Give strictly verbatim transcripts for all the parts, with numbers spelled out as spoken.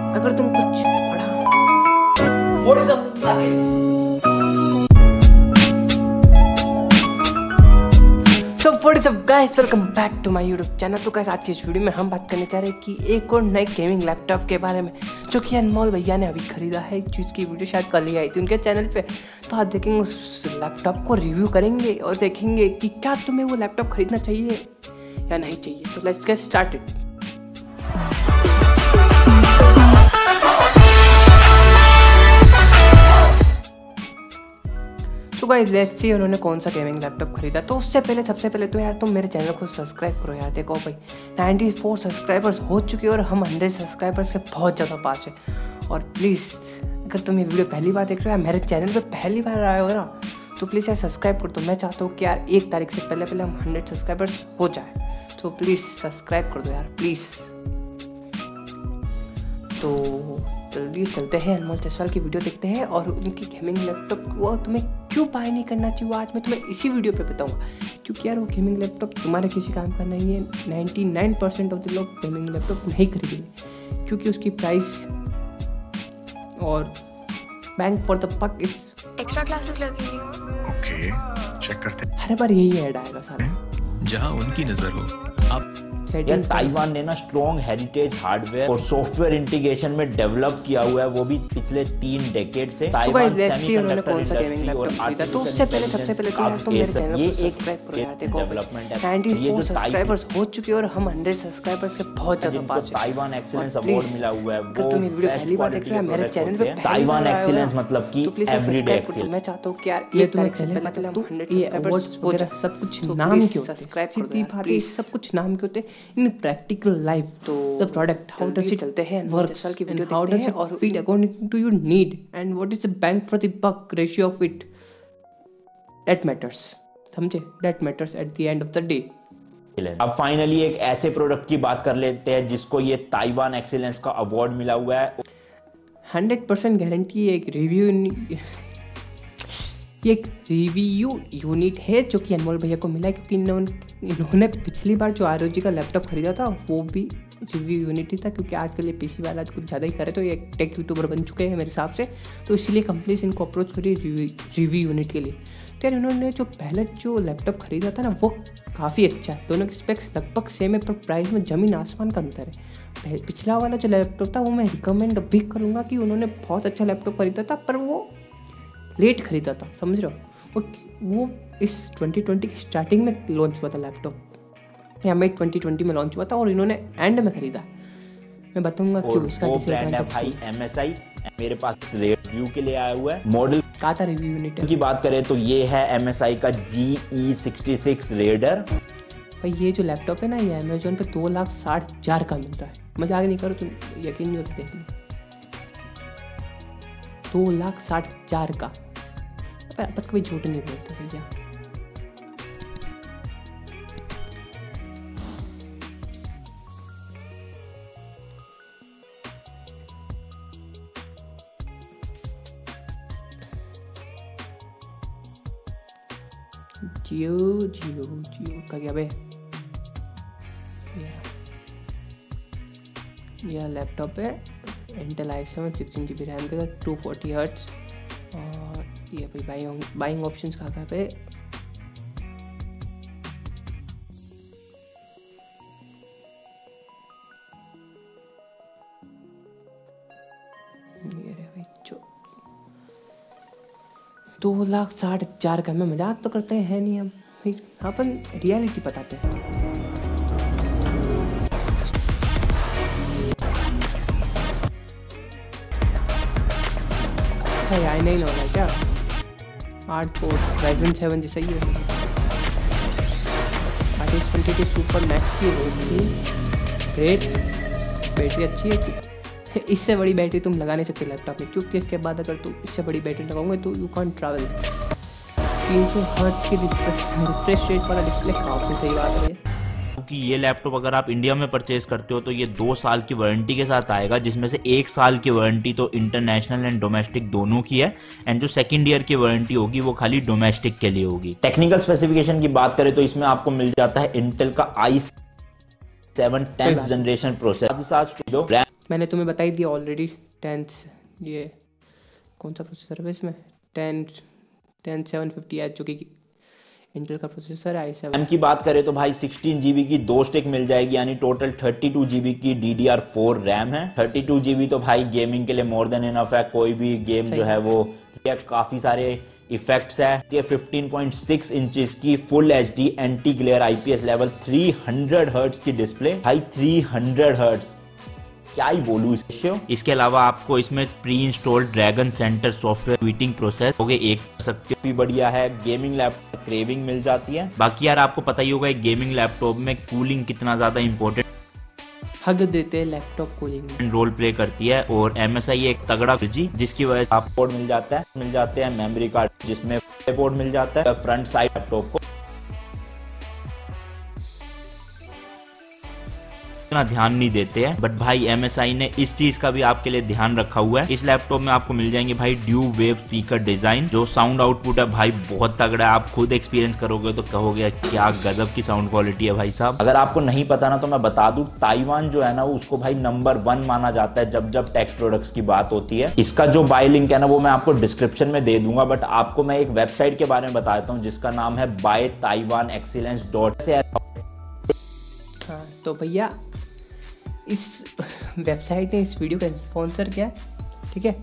अगर तुम कुछ पढ़ा। What is up guys? So what is up guys? Welcome back to my YouTube channel। तो guys आज की इस वीडियो में हम बात करने जा रहे हैं कि एक और नए गेमिंग लैपटॉप के बारे में जो कि अनमोल भैया ने अभी खरीदा है। इस की वीडियो शायद कल ही आई थी उनके चैनल पे। तो आज देखेंगे उस लैपटॉप को रिव्यू करेंगे और देखेंगे कि क्या तुम्हें वो लैपटॉप खरीदना चाहिए या नहीं चाहिए। तो लेट्स गेट स्टार्टेड। तो गाइस लेट्स सी उन्होंने कौन सा गेमिंग लैपटॉप खरीदा। तो उससे पहले सबसे पहले तो यार तुम मेरे चैनल को सब्सक्राइब करो यार। देखो भाई चौरानवे सब्सक्राइबर्स हो चुके हैं और हम सौ सब्सक्राइबर्स से बहुत ज़्यादा पास है। और प्लीज़ अगर तुम ये वीडियो पहली बार देख रहे हो या मेरे चैनल पे पहली बार आए हो ना तो प्लीज़ यार सब्सक्राइब कर दो। मैं चाहता हूँ कि यार एक तारीख से पहले पहले हम हंड्रेड सब्सक्राइबर्स हो जाए। तो प्लीज़ सब्सक्राइब कर दो यार प्लीज़। तो जल्दी चलते हैं अनमोल जायसवाल की वीडियो देखते हैं और उनकी गेमिंग लैपटॉप वो तुम्हें क्यों बाय नहीं करना चाहिए वो आज मैं तुम्हें इसी वीडियो पे बताऊंगा। क्योंकि यार वो गेमिंग लैपटॉप तुम्हारे किसी काम का नहीं है। निन्यानवे परसेंट ऑफ द लोग गेमिंग लैपटॉप नहीं खरीदेंगे क्योंकि उसकी प्राइस और बैंक फॉर द बक इस एक्स्ट्रा क्लासेस लगेंगी। ओके चेक करते हैं। हर बार यही ऐड आएगा सारा जहां उनकी नजर हो। आप यार ताइवान ने ना स्ट्रॉन्ग हेरिटेज हार्डवेयर और सॉफ्टवेयर इंटीग्रेशन में डेवलप किया हुआ है वो भी पिछले तीन डेकेड से। ताइवान उन्होंने कौन सा गेमिंग लैपटॉप खरीदा। तो उससे पहले सबसे पहले तो यार तुम मेरे चैनल को सब्सक्राइब करो यार। देखो डेवलपमेंट चौरानवे सब्सक्राइबर्स हो चुके हैं और हम सौ सब्सक्राइबर्स से बहुत ज्यादा पास है। ताइवान एक्सीलेंस अवार्ड मिला हुआ है। अगर तुम ये वीडियो पहली बार देख रहे हो मेरे चैनल पे ताइवान एक्सीलेंस मतलब कि एवरीडे एक्सीलेंस। मैं चाहता हूं कि यार ये तारीख से पहले पहले हम सौ सब्सक्राइबर्स हो जाए। सब कुछ नाम क्यों सब्सक्राइब सीधी बात सब कुछ नाम क्यों होते इन प्रैक्टिकल लाइफ। तो the product how does it चलते हैं वर्क्स की वीडियो देखते हैं और fit according to your need and what is the bang for the buck ratio of it that matters. समझे that matters at the end of the day. अब finally एक ऐसे प्रोडक्ट की बात कर लेते हैं जिसको ये ताइवान एक्सीलेंस का अवार्ड मिला हुआ है। हंड्रेड परसेंट गारंटी एक रिव्यू ये एक रिव्यू यूनिट है जो कि अनमोल भैया को मिला है क्योंकि इन्होंने पिछली बार जो आर ओ जी का लैपटॉप खरीदा था वो भी रिव्यू यूनिट ही था। क्योंकि आजकल ये पीसी वाला कुछ ज़्यादा ही करे तो ये टेक यूट्यूबर बन चुके हैं मेरे हिसाब से। तो इसीलिए कंपनी से इनको अप्रोच करी रिव्यू यूनिट के लिए। तो यार इन्होंने जो पहले जो लैपटॉप खरीदा था ना वो काफ़ी अच्छा है। दोनों के स्पेक्स लगभग सेम है पर प्राइस में ज़मीन आसमान का अंतर है। पिछला वाला जो लैपटॉप था वो मैं रिकमेंड भी करूँगा कि उन्होंने बहुत अच्छा लैपटॉप खरीदा था पर वो लेट खरीदा था। समझ रहे हो वो वो इस ट्वेंटी ट्वेंटी की स्टार्टिंग में लॉन्च हुआ था लैपटॉप या मिड ट्वेंटी ट्वेंटी में लॉन्च हुआ था और इन्होंने एंड में खरीदा। मैं बताऊंगा क्यों इसका डिसएडवांटेज भाई एमएसआई मेरे पास रिव्यू के लिए आया हुआ है। मॉडल कहा था रिव्यू यूनिट की बात करें तो ये है एमएसआई का G E sixty six Raider. भाई ये जो लैपटॉप है ना ये अमेजोन पे दो लाख साठ हजार का मिलता है। मजाक नहीं करो तुम यकीन नहीं होता देख लो दो लाख साठ हजार का। पर कभी झूठ नहीं बोलते भैया। जियो जियो जियो का क्या बे यह लैपटॉप है Intel i seven sixteen G B RAM के साथ टू फोर्टी हर्ट्स। और ये भाई बाइंग बाइंग ऑप्शंस कहाँ कहाँ पे ये रे भाई जो दो लाख साठ हजार का। मैं मजाक तो करते हैं नहीं हम अपन रियलिटी बताते हैं। अच्छा आई नहीं होगा क्या आठ फोर्थ राइजन सेवन जैसा ही है। R X twenty two super max की होगी ग्रेट बैटरी अच्छी है। इससे बड़ी बैटरी तुम लगा नहीं सकते लैपटॉप में क्योंकि इसके बाद अगर तुम इससे बड़ी बैटरी लगाओगे तो यू कांट ट्रैवल। तीन सौ हर्ट्ज की रिफ्रेश रेट वाला डिस्प्ले काफ़ी सही बात है। क्योंकि ये लैपटॉप अगर आप इंडिया में परचेज करते हो तो ये दो साल की वारंटी के साथ आएगा जिसमें से एक साल की वारंटी तो इंटरनेशनल एंड डोमेस्टिक दोनों की है एंड जो सेकंड ईयर की वारंटी होगी वो खाली डोमेस्टिक के लिए होगी। टेक्निकल स्पेसिफिकेशन की बात करें तो इसमें आपको मिल जाता है इंटेल का i seven tenth generation processor, मैंने तुम्हें बताई दिया ऑलरेडी। टेन ये कौन सा प्रोसेसर है इसमें, ten ten seven fifty H जो कि इंटेल का प्रोसेसर है। आई सेवन रैम की बात करें तो भाई सिक्सटीन जीबी की दो स्टिक मिल जाएगी, यानी टोटल थर्टी टू जीबी की D D R four RAM है। थर्टी टू जीबी तो भाई गेमिंग के लिए मोर देन इनफ है। कोई भी गेम जो है वो काफी सारे इफेक्ट्स है। ये फिफ्टीन पॉइंट सिक्स इंचेस की full H D anti glare IPS level three hundred hertz की डिस्प्ले भाई, थ्री हंड्रेड हर्ट्ज क्या ही बोलूं इससे। इसके अलावा आपको इसमें pre installed dragon center software tweaking process हो गए एक कर सकते हो, भी बढ़िया है। गेमिंग लैपटॉप क्रेविंग मिल जाती है। बाकी यार आपको पता ही होगा एक गेमिंग लैपटॉप में कूलिंग कितना ज्यादा इंपॉर्टेंट हग देते हैं लैपटॉप कूलिंग रोल प्ले करती है। और एमएसआई एक तगड़ा जी जिसकी वजह से आप पोर्ट मिल जाता है, मिल जाते हैं मेमोरी कार्ड जिसमें पोर्ट मिल जाता है फ्रंट साइड लैपटॉप को इतना ध्यान नहीं देते हैं, बट भाई एमएसआई ने इस चीज का भी आपके लिए ध्यान रखा हुआ है। इस लैपटॉप में आपको मिल जाएंगे भाई ड्यू वेव स्पीकर डिजाइन, जो साउंड आउटपुट है भाई बहुत तगड़ा है। आप खुद एक्सपीरियंस करोगे तो कहोगे क्या गजब की साउंड क्वालिटी है भाई साहब। अगर आपको नहीं पता ना तो मैं बता दूं, ताइवान जो है ना उसको भाई नंबर वन माना जाता है जब जब टेक प्रोडक्ट्स की बात होती है। इसका जो बाय लिंक है ना वो मैं आपको डिस्क्रिप्शन में दे दूंगा, बट आपको मैं एक वेबसाइट के बारे में बता देता हूँ जिसका नाम है बाय ताइवान एक्सीलेंस डॉट से। हाँ तो भैया इस वेबसाइट ने इस वीडियो का स्पॉन्सर किया है, ठीक है।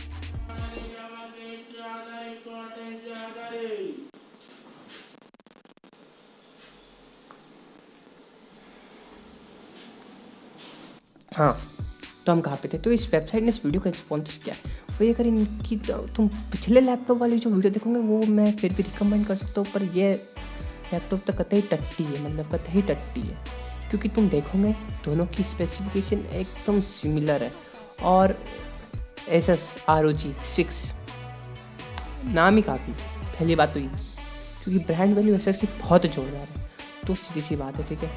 हाँ तो हम कहाँ पे थे, तो इस वेबसाइट ने इस वीडियो का स्पॉन्सर किया है। वही अगर इनकी तुम पिछले लैपटॉप वाली जो वीडियो देखोगे वो मैं फिर भी रिकमेंड कर सकता हूँ, पर ये लैपटॉप तो कतई टट्टी है, मतलब कतई टट्टी है, क्योंकि तुम देखोगे दोनों की स्पेसिफिकेशन एकदम सिमिलर है। और Asus R O G six नाम ही काफ़ी, पहली बात तो ये, क्योंकि ब्रांड वैल्यू एसस की बहुत जोरदार है, तो सीधी सी बात है, ठीक है।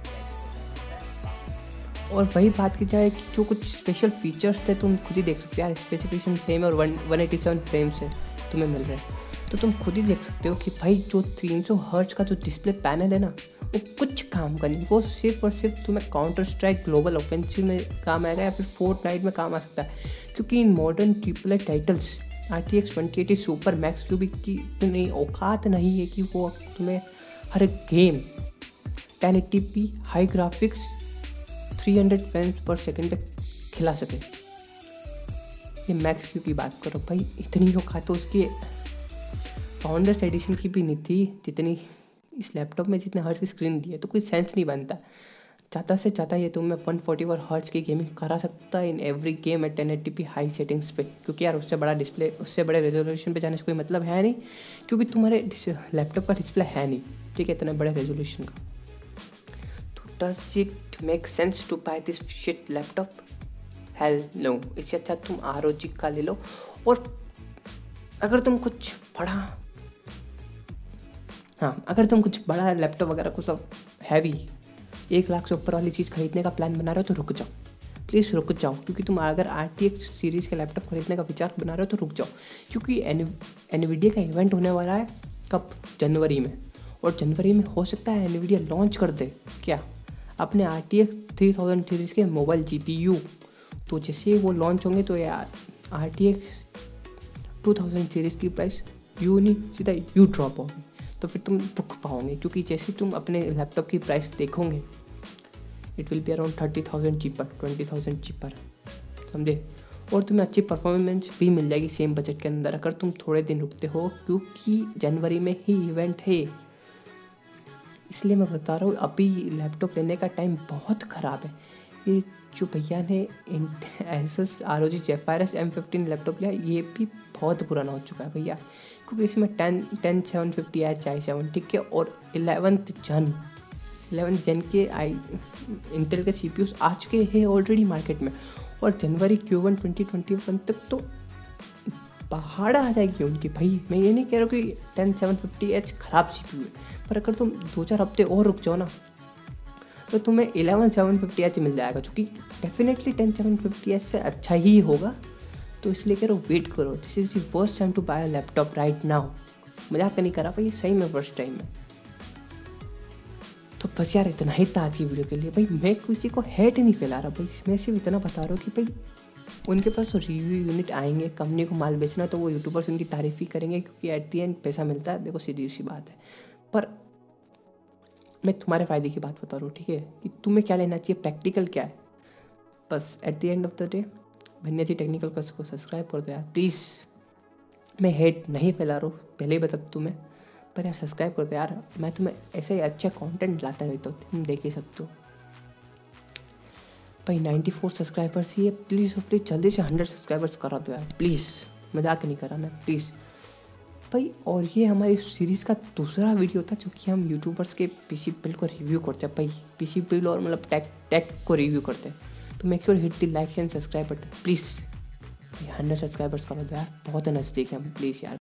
और वही बात की जाए कि जो कुछ स्पेशल फीचर्स थे तुम खुद ही देख सकते हो यार, स्पेसिफिकेशन सेम है और one one eighty seven frame से तुम्हें मिल रहे हैं, तो तुम खुद ही देख सकते हो कि भाई जो तीन सौ हर्ट्ज का जो डिस्प्ले पैनल है ना वो कुछ काम का नहीं, वो सिर्फ और सिर्फ तुम्हें काउंटर स्ट्राइक ग्लोबल ऑफेंसिव में काम आएगा या फिर फोर्टनाइट में काम आ सकता है, क्योंकि in modern triple A titles R T X twenty eighty super max cubic की इतनी औकात नहीं है कि वो तुम्हें हर game ten eighty P high graphics three hundred frames per second पे खिला सके। ये मैक्स क्यू की बात करो भाई, इतनी औकात तो उसकी फाउंडर्स एडिशन की भी नहीं थी जितनी इस लैपटॉप में जितने हर्ट्ज की स्क्रीन दी है, तो कोई सेंस नहीं बनता। ज़्यादा से ज़्यादा ये तुम्हें वन फोर्टी फोर हर्ट्ज की गेमिंग करा सकता है in every game at ten eighty P high settings पे, क्योंकि यार उससे बड़ा डिस्प्ले उससे बड़े रेजोल्यूशन पे जाने से कोई मतलब है नहीं, क्योंकि तुम्हारे लैपटॉप का डिस्प्ले है नहीं, ठीक है, इतने बड़े रेजोल्यूशन का। तो does it make sense to buy this shit laptop? Hell no. इससे अच्छा तुम आर ओ जी का ले लो। और अगर तुम कुछ बड़ा हाँ अगर तुम कुछ बड़ा लैपटॉप वगैरह कुछ हैवी एक लाख से ऊपर वाली चीज़ खरीदने का प्लान बना रहे हो तो रुक जाओ, प्लीज़ रुक जाओ, क्योंकि तुम अगर आर टी एक्स सीरीज़ के लैपटॉप खरीदने का विचार बना रहे हो तो रुक जाओ, क्योंकि एनवीडिया का इवेंट होने वाला है कब, जनवरी में, और जनवरी में हो सकता है एनवीडिया लॉन्च कर दे क्या अपने R T X three thousand series के मोबाइल जी पी यू। तो जैसे ही वो लॉन्च होंगे तो यार R T X two thousand series की प्राइस यू नहीं सीधा यू ड्रॉप होगी, तो फिर तुम दुख पाओगे, क्योंकि जैसे तुम अपने लैपटॉप की प्राइस देखोगे it will be around thirty thousand cheaper, twenty thousand cheaper, समझे। और तुम्हें अच्छी परफॉर्मेंस भी मिल जाएगी सेम बजट के अंदर अगर तुम थोड़े दिन रुकते हो, क्योंकि जनवरी में ही इवेंट है। इसलिए मैं बता रहा हूँ अभी लैपटॉप लेने का टाइम बहुत ख़राब है। ये जो भैया ने Asus R O G Zephyrus M fifteen laptop लिया ये भी बहुत पुराना हो चुका है भैया, क्योंकि इसमें ten ten seven fifty H I seven, ठीक है, और इलेवंथ जन इलेवंथ जन के आई इंटेल के सी पी यूज़ आ चुके हैं ऑलरेडी मार्केट में, और जनवरी Q one twenty twenty one तक तो पहाड़ आ जाएगी उनकी। भाई मैं ये नहीं कह रहा हूँ कि टेन सेवन फिफ्टी एच ख़राब सी पी यू है, पर अगर तुम दो चार हफ्ते और रुक जाओ ना तो तुम्हें इलेवन सेवन फिफ्टी एच मिल जाएगा, जो कि definitely ten seven fifty H से अच्छा ही होगा। तो इसलिए कह रहा हूँ वेट करो, this is the first time to buy a laptop right now. मजाक नहीं करा भाई, ये सही में फर्स्ट टाइम है। तो बस यार इतना ही था आज की वीडियो के लिए भाई। मैं किसी को हेट नहीं फैला रहा भाई, मैं सिर्फ इतना बता रहा हूँ कि भाई उनके पास तो रिव्यू यूनिट आएंगे, कंपनी को माल बेचना तो वो यूट्यूबर्स उनकी तारीफ ही करेंगे क्योंकि एट दी एंड पैसा मिलता है। देखो सीधी सी बात है, पर मैं तुम्हारे फ़ायदे की बात बता रहा हूँ, ठीक है, कि तुम्हें क्या लेना चाहिए, प्रैक्टिकल क्या है। बस at the end of the day भन्या जी टेक्निकल कर्स को सब्सक्राइब कर दो यार प्लीज़। मैं हेट नहीं फैला रहा हूँ, पहले ही बता तुम्हें, पर यार सब्सक्राइब कर दो यार। मैं तुम्हें ऐसे ही अच्छा कंटेंट लाता रहता हूँ, तुम देख ही सकते हो भाई। नाइन्टी फोर सब्सक्राइबर्स ही है, प्लीज़ प्लीज़ जल्दी से हंड्रेड सब्सक्राइबर्स करा दो यार प्लीज़। मजाक नहीं करा मैं, प्लीज़ भाई। और ये हमारी सीरीज़ का दूसरा वीडियो था जो कि हम यूट्यूबर्स के पीसी बिल्ड को रिव्यू करते हैं भाई। पीसी बिल्ड और मतलब टेक टेक को रिव्यू करते हैं। तो make sure hit the like and subscribe button please. Hundred subscribers करो दो यार, बहुत नज़दीक है हम, प्लीज़ यार।